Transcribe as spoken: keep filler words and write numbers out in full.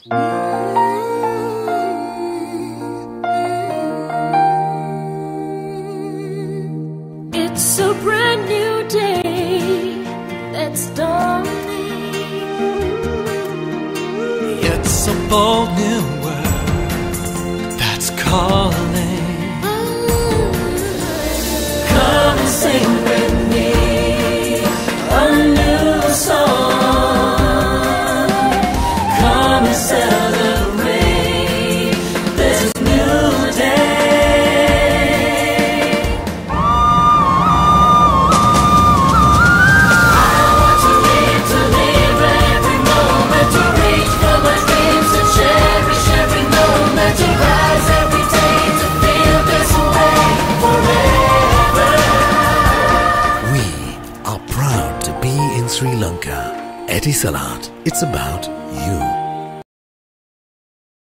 It's a brand new day that's dawning. It's a bold new world that's calling. Come and sing with me a new song. Come and celebrate this new day. I want to live, to live every moment, to reach for my dreams, to cherish every moment, to rise every day, to feel this way forever. We are proud to be in Sri Lanka. Etisalat, it's about you.